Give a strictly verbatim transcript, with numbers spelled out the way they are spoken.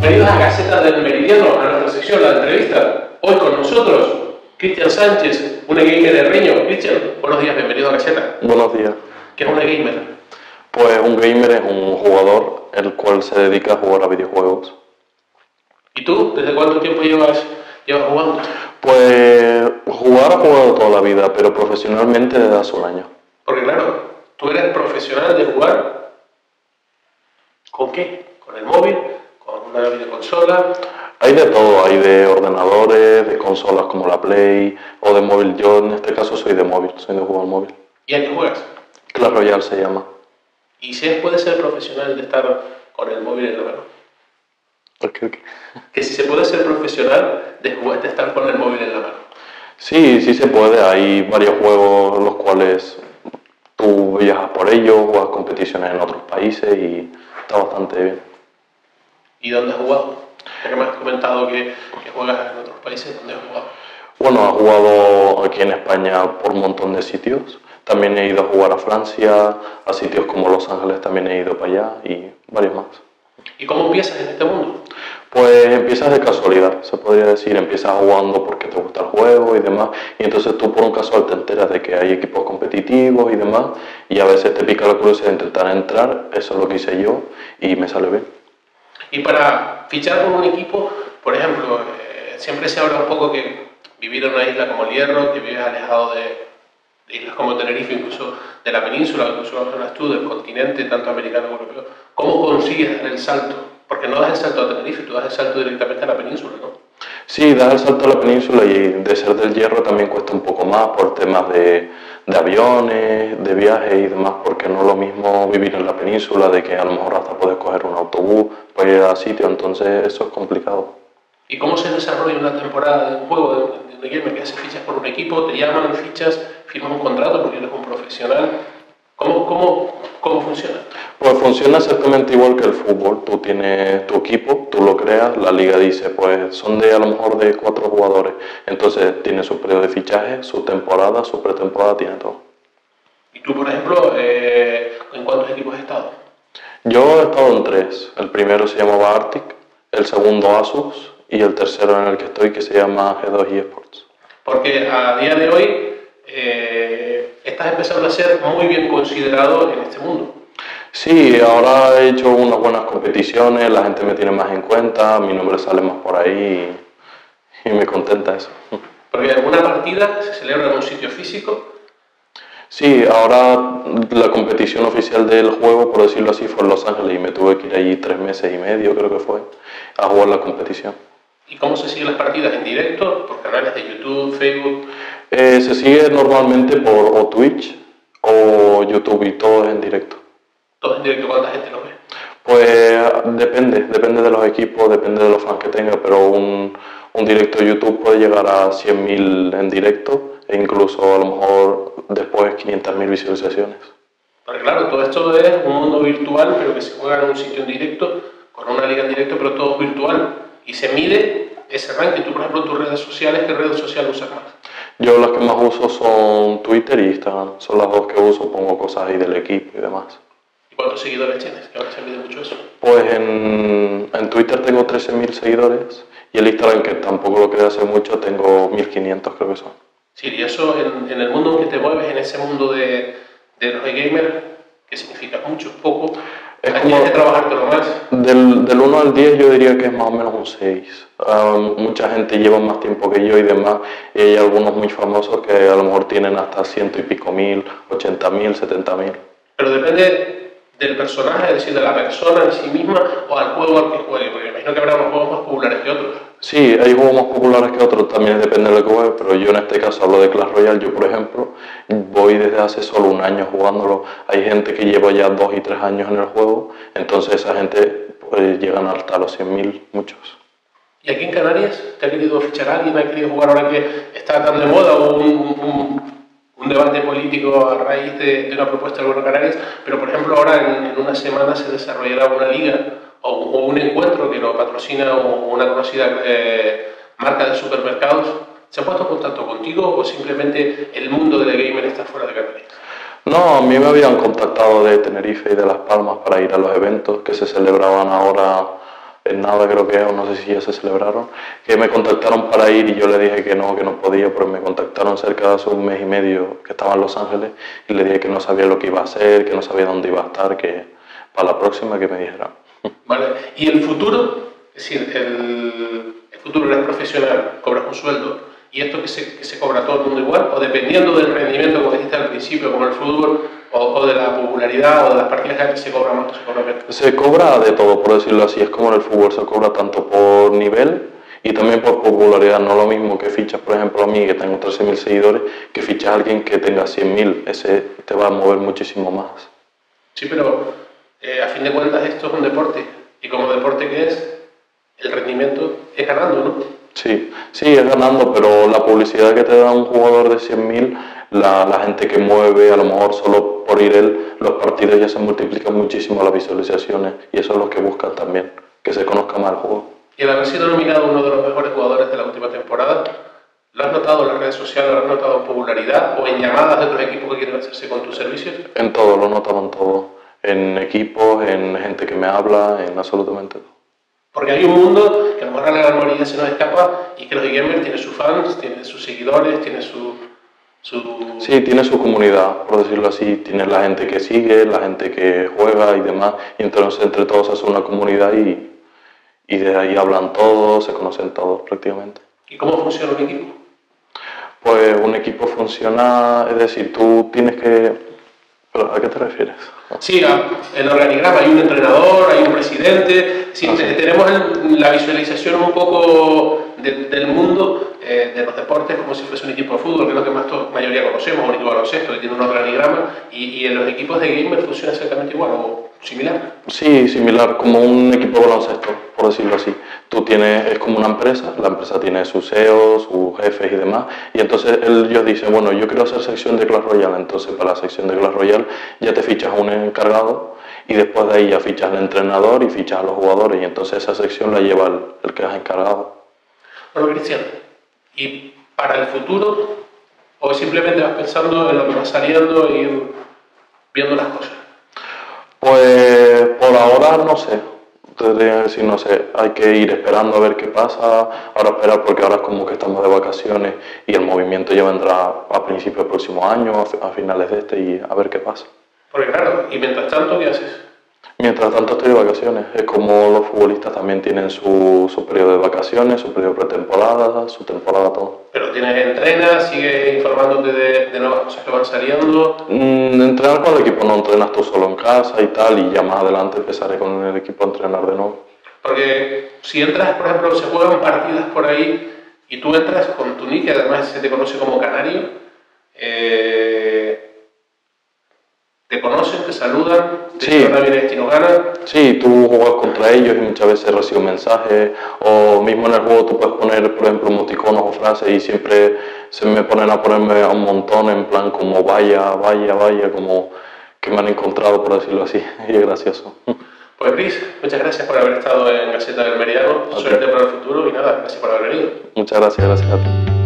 Bienvenidos a Gaceta del Meridiano, a nuestra sección, la entrevista. Hoy con nosotros, Cristian Sánchez, una gamer de Reño. Cristian, buenos días, bienvenido a Gaceta. Buenos días. ¿Qué es una gamer? Pues un gamer es un jugador el cual se dedica a jugar a videojuegos. ¿Y tú? ¿Desde cuánto tiempo llevas, llevas jugando? Pues jugar ha jugado toda la vida, pero profesionalmente desde hace un año. Porque claro, tú eres profesional de jugar. ¿Con qué? ¿Con el móvil? ¿Con una videoconsola? Hay de todo, hay de ordenadores, de consolas como la Play o de móvil. Yo en este caso soy de móvil, soy de jugar móvil. ¿Y a qué juegas? Clash Royale se llama. ¿Y si puede ser profesional de estar con el móvil en la mano? Okay, okay. Que si se puede ser profesional de, jugar, de estar con el móvil en la mano. Sí, sí se puede. Hay varios juegos los cuales tú viajas por ellos, juegas competiciones en otros países y está bastante bien. ¿Y dónde has jugado? Ya que me has comentado que, que juegas en otros países, ¿dónde has jugado? Bueno, he jugado aquí en España por un montón de sitios. También he ido a jugar a Francia, a sitios como Los Ángeles también he ido para allá y varios más. ¿Y cómo empiezas en este mundo? Pues empiezas de casualidad, se podría decir. Empiezas jugando porque te gusta el juego y demás. Y entonces tú por un casual te enteras de que hay equipos competitivos y demás. Y a veces te pica la curiosidad de intentar entrar. Eso es lo que hice yo y me sale bien. Y para fichar por un equipo, por ejemplo, eh, siempre se habla un poco que vivir en una isla como el Hierro, que vives alejado de, de islas como Tenerife, incluso de la península, incluso hablas tú del continente, tanto americano como europeo. ¿Cómo consigues dar el salto? Porque no das el salto a Tenerife, tú das el salto directamente a la península, ¿no? Sí, das el salto a la península y de ser del Hierro también cuesta un poco más por temas de, de aviones, de viajes y demás, porque no es lo mismo vivir en la península, de que a lo mejor hasta puedes coger un autobús para ir a sitio, entonces eso es complicado. ¿Y cómo se desarrolla una temporada de un juego de, de, de gamer que haces fichas por un equipo, te llaman, fichas, firmas un contrato porque eres un profesional? ¿Cómo, cómo, cómo funciona? Pues funciona exactamente igual que el fútbol. Tú tienes tu equipo, tú lo creas, la liga dice, pues son de a lo mejor de cuatro jugadores. Entonces tiene su periodo de fichaje, su temporada, su pretemporada, tiene todo. ¿Y tú, por ejemplo, eh, en cuántos equipos has estado? Yo he estado en tres. El primero se llamaba Arctic, el segundo Asus y el tercero en el que estoy que se llama G dos eSports. Porque a día de hoy eh, estás empezando a ser muy bien considerado en este mundo. Sí, ahora he hecho unas buenas competiciones, la gente me tiene más en cuenta, mi nombre sale más por ahí y, y me contenta eso. Porque alguna partida se celebra en un sitio físico. Sí, ahora la competición oficial del juego, por decirlo así, fue en Los Ángeles y me tuve que ir allí tres meses y medio, creo que fue, a jugar la competición. ¿Y cómo se siguen las partidas? ¿En directo? ¿Por canales de YouTube, Facebook? Eh, se sigue normalmente por o Twitch o YouTube y todo es en directo. ¿Todo en directo? ¿Cuánta gente lo ve? Pues depende, depende de los equipos, depende de los fans que tenga, pero un, un directo de YouTube puede llegar a cien mil en directo e incluso a lo mejor después quinientas mil visualizaciones. Porque claro, todo esto es un mundo virtual, pero que se juega en un sitio en directo, con una liga en directo, pero todo es virtual. Y se mide ese ranking. Tú, por ejemplo, tus redes sociales, ¿qué redes sociales usas más? Yo las que más uso son Twitter y Instagram, son las dos que uso, pongo cosas ahí del equipo y demás. ¿Y cuántos seguidores tienes? Que ahora se mide mucho eso. Pues en, en Twitter tengo trece mil seguidores y en Instagram, que tampoco lo quería hacer mucho, tengo mil quinientos creo que son. Sí, y eso en, en el mundo en que te mueves, en ese mundo de, de los gamers, ¿qué significa? Mucho, poco. Es Hay como, que trabajártelo más. Del, del uno al diez yo diría que es más o menos un seis. Um, mucha gente lleva más tiempo que yo y demás, y hay algunos muy famosos que a lo mejor tienen hasta ciento y pico mil, ochenta mil, setenta mil. Pero depende del personaje, es decir, de la persona en sí misma o al juego al que juegue, porque me imagino que habrá unos juegos más populares que otros. Sí, hay juegos más populares que otros, también depende de lo que juegues, pero yo en este caso hablo de Clash Royale. Yo, por ejemplo, voy desde hace solo un año jugándolo. Hay gente que lleva ya dos y tres años en el juego, entonces esa gente pues, llegan hasta los cien mil, muchos. ¿Y aquí en Canarias te ha querido fichar a alguien? ¿Ha querido jugar ahora que está tan de moda un, un, un debate político a raíz de, de una propuesta del Gobierno de Canarias? Pero, por ejemplo, ahora en, en una semana se desarrollará una liga o, o un encuentro que lo patrocina una conocida eh, marca de supermercados. ¿Se ha puesto en contacto contigo o simplemente el mundo del gamer está fuera de Canarias? No, a mí me habían contactado de Tenerife y de Las Palmas para ir a los eventos que se celebraban ahora en nada creo que, o no sé si ya se celebraron, que me contactaron para ir y yo le dije que no, que no podía, pero me contactaron cerca de hace un mes y medio que estaba en Los Ángeles y le dije que no sabía lo que iba a hacer, que no sabía dónde iba a estar, que para la próxima que me dijeran. Vale, ¿y el futuro? Es decir, el, el futuro eres profesional, cobras un sueldo, y esto que se, que se cobra todo el mundo igual, o dependiendo del rendimiento, como dijiste al principio, como el fútbol, o, o de la popularidad, o de las partidas que se cobra más, se cobra menos. Se cobra de todo, por decirlo así, es como en el fútbol, se cobra tanto por nivel y también por popularidad. No es lo mismo que fichas, por ejemplo, a mí, que tengo trece mil seguidores, que fichas a alguien que tenga cien mil, ese te va a mover muchísimo más. Sí, pero eh, a fin de cuentas esto es un deporte, y como deporte que es, el rendimiento es ganando, ¿no? Sí, sí, es ganando, pero la publicidad que te da un jugador de cien mil, la, la gente que mueve, a lo mejor solo por ir él, los partidos ya se multiplican muchísimo las visualizaciones y eso es lo que buscan también, que se conozca más el juego. Y al haber sido nominado uno de los mejores jugadores de la última temporada, ¿lo has notado en las redes sociales, lo has notado en popularidad o en llamadas de otros equipos que quieren hacerse con tus servicios? En todo, lo notaba en todo, en equipos, en gente que me habla, en absolutamente todo. Porque hay un mundo que a lo mejor a la mayoría se nos escapa y que los e-gamers tienen sus fans, tienen sus seguidores, tienen su, su... Sí, tiene su comunidad, por decirlo así, tiene la gente que sigue, la gente que juega y demás, y entonces entre todos se hace una comunidad y, y de ahí hablan todos, se conocen todos prácticamente. ¿Y cómo funciona un equipo? Pues un equipo funciona, es decir, tú tienes que... ¿Pero a qué te refieres? Sí, el organigrama, hay un entrenador, hay un presidente, sí, ah, sí. Tenemos el, la visualización un poco de, del mundo eh, de los deportes como si fuese un equipo de fútbol, que es lo que más to, mayoría conocemos, un equipo de baloncesto que tiene un organigrama, y, y en los equipos de gamer funciona exactamente igual o similar. Sí, similar, como un equipo de baloncesto, por decirlo así. Tú tienes, es como una empresa, la empresa tiene sus C E O, sus jefes y demás, y entonces ellos dicen, bueno, yo quiero hacer sección de Clash Royale, entonces para la sección de Clash Royale ya te fichas un encargado y después de ahí ya fichas al entrenador y fichas a los jugadores y entonces esa sección la lleva el, el que es encargado. Bueno, Cristian, ¿y para el futuro o simplemente vas pensando en lo que va saliendo y ir viendo las cosas? Pues por ahora no sé, tendría que decir, no sé, hay que ir esperando a ver qué pasa, ahora esperar porque ahora es como que estamos de vacaciones y el movimiento ya vendrá a principios del próximo año, a finales de este y a ver qué pasa. Porque claro, y mientras tanto, ¿qué haces? Mientras tanto estoy de vacaciones, es como los futbolistas también tienen su, su periodo de vacaciones, su periodo de pretemporada, su temporada, todo. ¿Pero tienes entrenas, sigues informándote de, de nuevas cosas que van saliendo? Mm, entrenar con el equipo no, entrenas tú solo en casa y tal, y ya más adelante empezaré con el equipo a entrenar de nuevo. Porque si entras, por ejemplo, se juegan partidas por ahí y tú entras con tu nick, que además se te conoce como Canario, eh, te conocen, te saludan, te sí. dicen bien destino gana. Sí, tú juegas contra ellos y muchas veces recibes mensajes, o mismo en el juego tú puedes poner, por ejemplo, emoticonos o frases y siempre se me ponen a ponerme a un montón en plan como vaya, vaya, vaya, como que me han encontrado, por decirlo así, y es gracioso. Pues Chris, muchas gracias por haber estado en Gaceta del Meridiano, suerte para el futuro y nada, gracias por haber venido. Muchas gracias, gracias a ti.